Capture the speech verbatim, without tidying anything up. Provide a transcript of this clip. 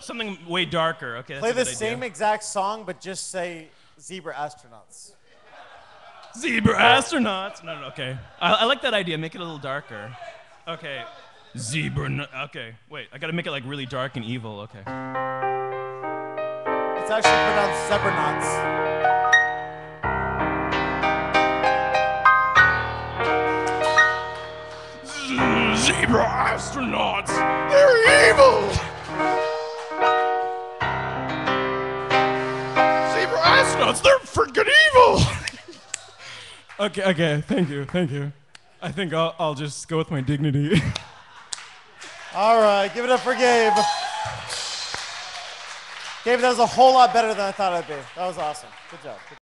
something way darker. Okay. Play That's the a good same idea. exact song, but just say zebra astronauts. Zebra astronauts. No, no, okay. I, I like that idea. Make it a little darker. Okay. Zebra. No, okay. Wait. I gotta make it like really dark and evil. Okay. It's actually pronounced zebranauts. Zebra astronauts. They're evil. Zebra astronauts. They're freaking evil. Okay, okay, thank you, thank you. I think I'll, I'll just go with my dignity. All right, give it up for Gabe. Gabe, that was a whole lot better than I thought it'd be. That was awesome. Good job. Good